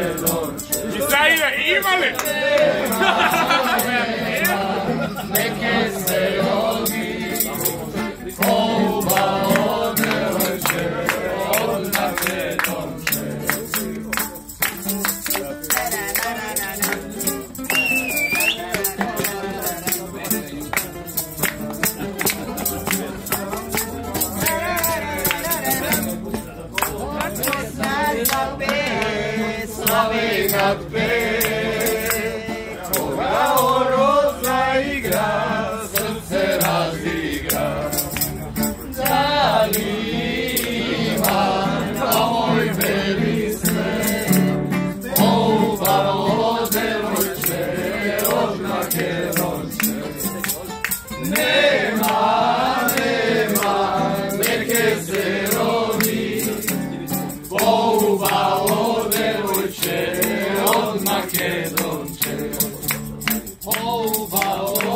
Isaia, imale! Neke se rodi, kouba odleće, od Makedonče. Slavina pe, koga oroza igra, srce razigra. Da li ima kao moj beli sve, kouba odevojče, od Makedonče. Nema neke se rovi, kouba odevojče, od Makedonče. Kouba